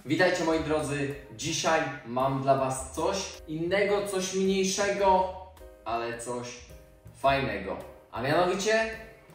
Witajcie moi drodzy, dzisiaj mam dla Was coś innego, coś mniejszego, ale coś fajnego. A mianowicie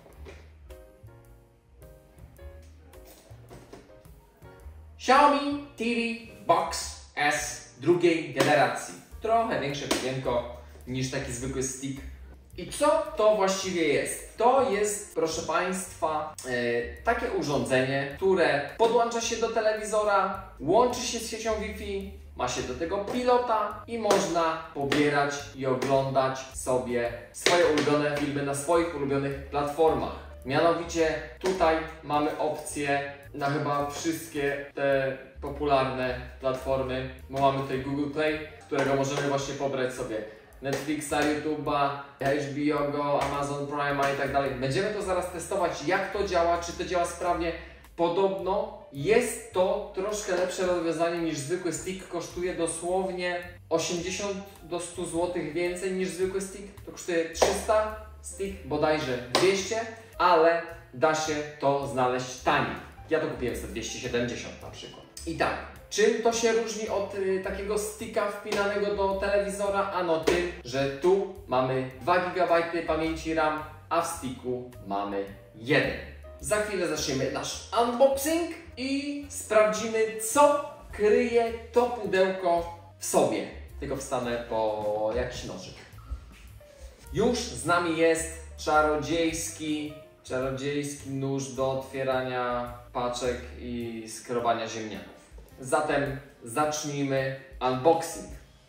Xiaomi TV Box S drugiej generacji. Trochę większe pudełko niż taki zwykły stick. I co to właściwie jest? To jest, proszę Państwa, takie urządzenie, które podłącza się do telewizora, łączy się z siecią Wi-Fi, ma się do tego pilota i można pobierać i oglądać sobie swoje ulubione filmy na swoich ulubionych platformach. Mianowicie tutaj mamy opcję na chyba wszystkie te popularne platformy, bo mamy tutaj Google Play, którego możemy właśnie pobrać sobie Netflixa, YouTube'a, HBO Go, Amazon Prime i tak dalej. Będziemy to zaraz testować, jak to działa, czy to działa sprawnie. Podobno jest to troszkę lepsze rozwiązanie niż zwykły stick. Kosztuje dosłownie 80 do 100 zł więcej niż zwykły stick. To kosztuje 300, stick bodajże 200, ale da się to znaleźć taniej. Ja to kupiłem za 270 na przykład. I tak, czym to się różni od takiego sticka wpinanego do telewizora? Ano tym, że tu mamy 2 GB pamięci RAM, a w sticku mamy 1. Za chwilę zaczniemy nasz unboxing i sprawdzimy, co kryje to pudełko w sobie. Tylko wstanę po jakiś nożyk. Już z nami jest czarodziejski nóż do otwierania paczek i skrowania ziemniaków. Zatem zacznijmy unboxing.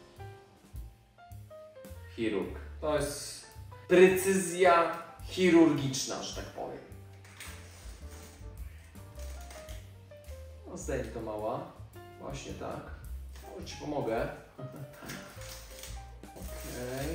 Chirurg. To jest precyzja chirurgiczna, że tak powiem. No zdejmij to mała. Właśnie tak. Może Ci pomogę. Okej.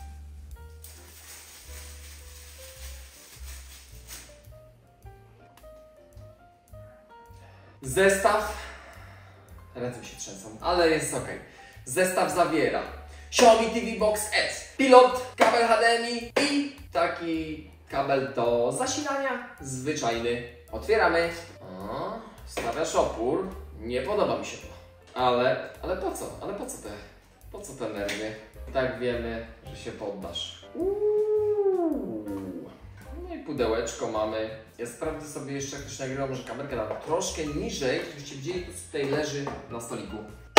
Zestaw. Ręce mi się trzęsą, ale jest ok. Zestaw zawiera Xiaomi TV Box S, pilot, kabel HDMI i taki kabel do zasilania zwyczajny. Otwieramy. O, stawiasz opór. Nie podoba mi się to. Ale po co? Ale po co te nerwy? Tak wiemy, że się poddasz. No i pudełeczko mamy. Ja sprawdzę sobie jeszcze, jak ktoś nagrywa, może kamerkę dam troszkę niżej, żebyście widzieli, co tutaj leży na stoliku.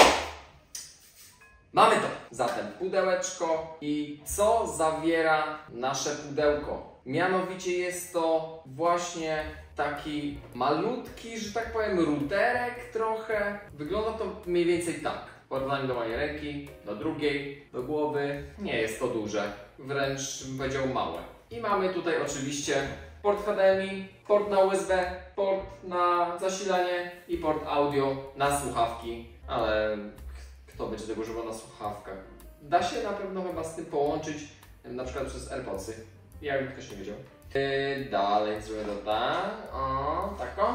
Mamy to! Zatem pudełeczko i co zawiera nasze pudełko? Mianowicie jest to właśnie taki malutki, że tak powiem, routerek trochę. Wygląda to mniej więcej tak. W porównaniu do mojej ręki, do drugiej, do głowy. Nie jest to duże, wręcz bym powiedział małe. I mamy tutaj oczywiście port HDMI, port na USB, port na zasilanie i port audio na słuchawki, ale kto będzie tego używał na słuchawkach? Da się na pewno chyba z tym połączyć, na przykład przez AirPodsy, jakby ktoś nie wiedział. Dalej zrobię to tak, o, tako.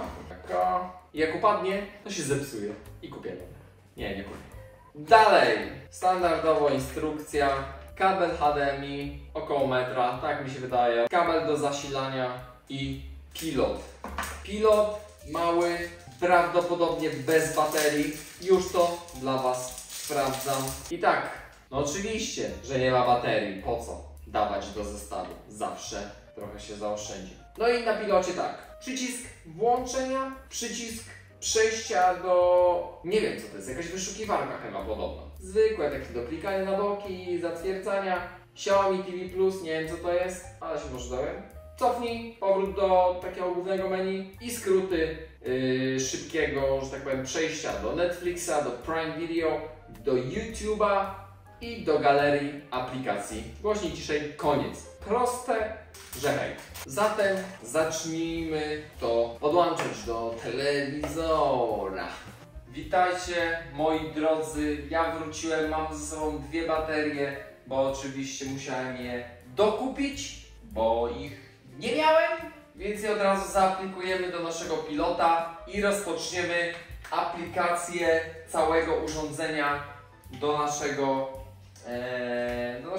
I jak upadnie, to się zepsuje i kupię nowe. Nie kupię. Dalej, standardowo instrukcja. Kabel HDMI około metra, tak mi się wydaje. Kabel do zasilania i pilot. Pilot mały, prawdopodobnie bez baterii. Już to dla Was sprawdzam. I tak, no oczywiście, że nie ma baterii. Po co dawać do zestawu? Zawsze trochę się zaoszczędzi. No i na pilocie tak. Przycisk włączenia, przycisk przejścia do... nie wiem co to jest, jakaś wyszukiwarka chyba podobno. Zwykłe takie do klikania na boki, zatwierdzania. Xiaomi TV Plus, nie wiem co to jest, ale się może dałem. Cofnij, powrót do takiego głównego menu i skróty szybkiego, że tak powiem, przejścia do Netflixa, do Prime Video, do YouTube'a i do galerii aplikacji. Głośniej, ciszej, koniec. Proste, że hej. Zatem zacznijmy to podłączać do telewizora. Witajcie moi drodzy, ja wróciłem, mam ze sobą 2 baterie, bo oczywiście musiałem je dokupić, bo ich nie miałem, więc je od razu zaaplikujemy do naszego pilota i rozpoczniemy aplikację całego urządzenia do naszego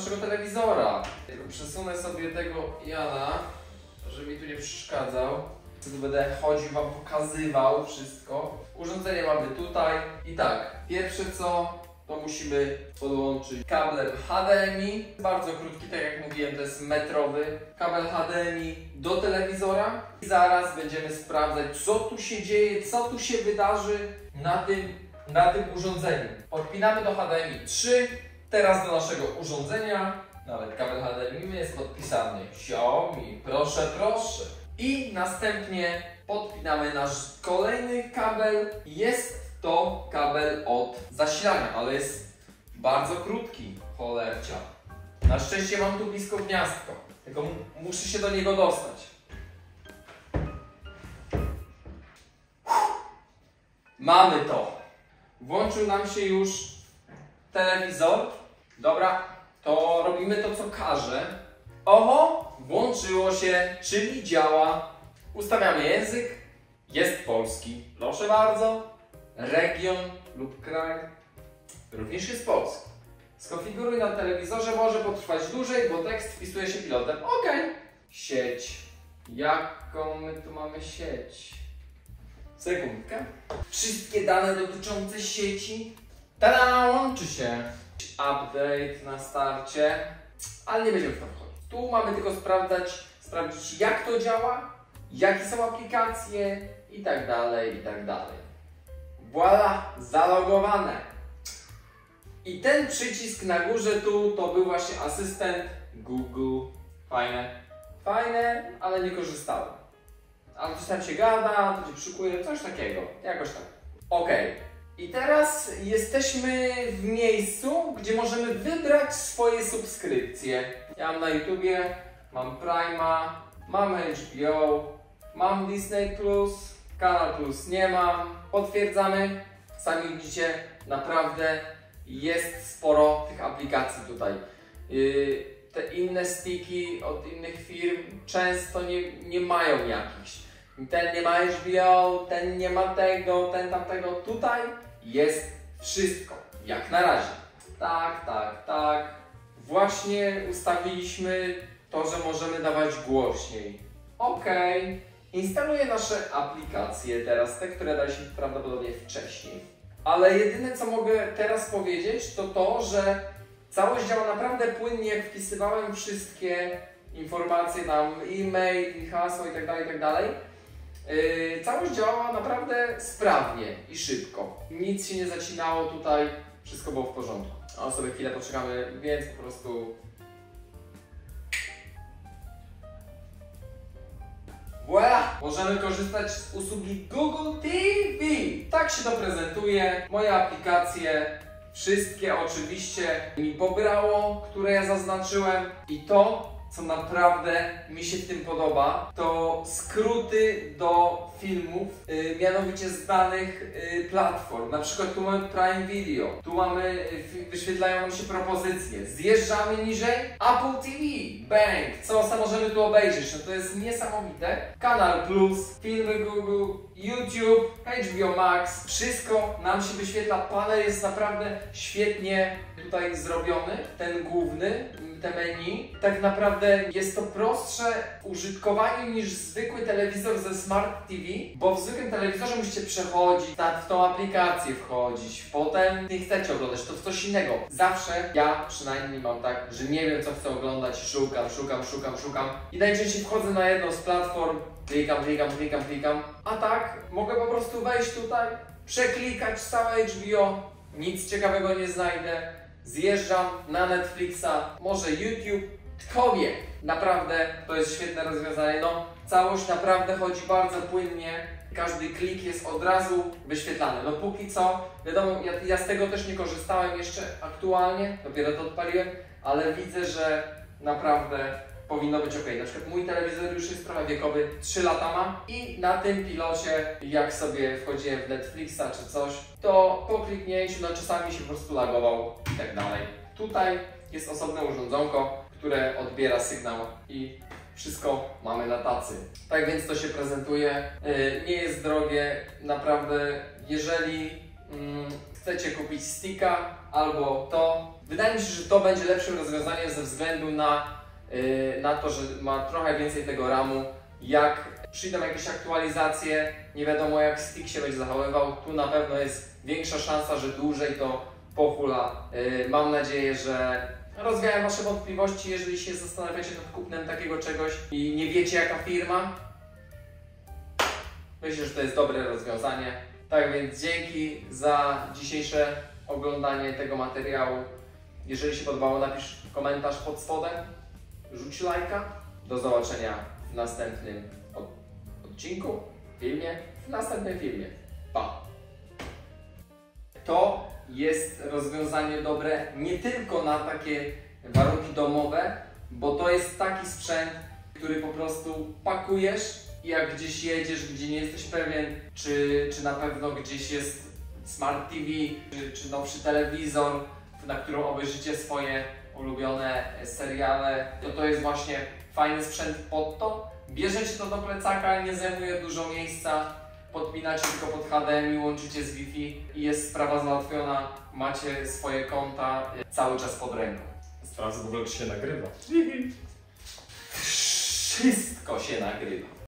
telewizora. Tylko przesunę sobie tego Jana, żeby mi tu nie przeszkadzał. Tu będę chodził, wam pokazywał wszystko. Urządzenie mamy tutaj. I tak, pierwsze co, to musimy podłączyć kabel HDMI. Bardzo krótki, tak jak mówiłem, to jest metrowy kabel HDMI do telewizora. I zaraz będziemy sprawdzać, co tu się dzieje, co tu się wydarzy na tym urządzeniu. Podpinamy do HDMI 3. Teraz do naszego urządzenia. Nawet kabel HDMI jest podpisany Xiaomi, proszę, proszę. I następnie podpinamy nasz kolejny kabel. Jest to kabel od zasilania, ale jest bardzo krótki, cholercia. Na szczęście mam tu blisko gniazdko, tylko muszę się do niego dostać. Mamy to. Włączył nam się już telewizor. Dobra, to robimy to, co każe. Oho, włączyło się, czyli działa. Ustawiamy język. Jest polski. Proszę bardzo. Region lub kraj. Również jest polski. Skonfiguruj na telewizorze, może potrwać dłużej, bo tekst wpisuje się pilotem. OK. Sieć. Jaką my tu mamy sieć? Sekundkę. Wszystkie dane dotyczące sieci. Tada, łączy się. Update na starcie. Ale nie będziemy w to wchodzić. Tu mamy tylko sprawdzić jak to działa, jakie są aplikacje i tak dalej, i tak dalej. Voila, zalogowane. I ten przycisk na górze tu to był właśnie asystent Google. Fajne. Fajne, ale nie korzystałem. Ale coś tam się gada, to się przykuje, coś takiego. Jakoś tak. OK. I teraz jesteśmy w miejscu, gdzie możemy wybrać swoje subskrypcje. Ja mam na YouTubie, mam Prime'a, mam HBO, mam Disney+, Kanal Plus nie mam. Potwierdzamy. Sami widzicie, naprawdę jest sporo tych aplikacji tutaj. Te inne stiki od innych firm często nie mają jakichś. Ten nie ma HBO, ten nie ma tego, ten tamtego. Tutaj jest wszystko, jak na razie. Tak. Właśnie ustawiliśmy to, że możemy dawać głośniej. OK. Instaluję nasze aplikacje teraz, te, które daliśmy prawdopodobnie wcześniej. Ale jedyne, co mogę teraz powiedzieć, to to, że całość działa naprawdę płynnie, jak wpisywałem wszystkie informacje tam, e-mail, hasło itd. Całość działała naprawdę sprawnie i szybko. Nic się nie zacinało tutaj, wszystko było w porządku. A sobie chwilę poczekamy, więc po prostu... Voilà! Możemy korzystać z usługi Google TV. Tak się to prezentuje. Moje aplikacje, wszystkie oczywiście mi pobrało, które ja zaznaczyłem. I to, co naprawdę mi się w tym podoba, to skróty do filmów, mianowicie z danych platform. Na przykład tu mamy Prime Video, tu mamy, wyświetlają nam się propozycje. Zjeżdżamy niżej, Apple TV, bang, co możemy tu obejrzeć? No to jest niesamowite. Kanal Plus, filmy Google, YouTube, HBO Max, wszystko nam się wyświetla. Panel jest naprawdę świetnie tutaj zrobiony, ten główny, te menu. Tak naprawdę jest to prostsze w użytkowaniu niż zwykły telewizor ze Smart TV, bo w zwykłym telewizorze musicie przechodzić, w tą aplikację wchodzić, potem nie chcecie oglądać, to coś innego. Zawsze ja przynajmniej mam tak, że nie wiem, co chcę oglądać, szukam i najczęściej wchodzę na jedną z platform, klikam, a tak mogę po prostu wejść tutaj, przeklikać całe HBO, nic ciekawego nie znajdę, zjeżdżam na Netflixa, może YouTube, kto wie, naprawdę to jest świetne rozwiązanie. No, całość naprawdę chodzi bardzo płynnie, każdy klik jest od razu wyświetlany. No póki co, wiadomo, ja z tego też nie korzystałem jeszcze aktualnie, dopiero to odpaliłem, ale widzę, że naprawdę powinno być OK. Na przykład mój telewizor już jest trochę wiekowy, 3 lata ma i na tym pilocie, jak sobie wchodziłem w Netflixa czy coś, to po kliknięciu, no czasami się po prostu lagował i tak dalej. Tutaj jest osobne urządzonko, które odbiera sygnał i wszystko mamy na tacy. Tak więc to się prezentuje, nie jest drogie, naprawdę. Jeżeli chcecie kupić sticka albo to, wydaje mi się, że to będzie lepszym rozwiązaniem ze względu na to, że ma trochę więcej tego RAMu jak przyjdą jakieś aktualizacje, nie wiadomo jak stick się będzie zachowywał. Tu na pewno jest większa szansa, że dłużej to pohula. Mam nadzieję, że rozwiałem Wasze wątpliwości, jeżeli się zastanawiacie nad kupnem takiego czegoś i nie wiecie jaka firma. Myślę, że to jest dobre rozwiązanie. Tak więc dzięki za dzisiejsze oglądanie tego materiału. Jeżeli się podobało, napisz komentarz pod spodem, rzuć lajka. Do zobaczenia w następnym odcinku, w następnym filmie. Pa! To jest rozwiązanie dobre nie tylko na takie warunki domowe, bo to jest taki sprzęt, który po prostu pakujesz i jak gdzieś jedziesz, gdzie nie jesteś pewien, czy na pewno gdzieś jest Smart TV, czy nowszy telewizor, na którym obejrzycie swoje ulubione seriale, to jest właśnie fajny sprzęt pod to. Bierzecie to do plecaka, nie zajmuje dużo miejsca, podpinacie tylko pod HDMI, łączycie z Wi-Fi i jest sprawa załatwiona. Macie swoje konta cały czas pod ręką. Sprawdzę w ogóle, czy się nagrywa. Wszystko się nagrywa.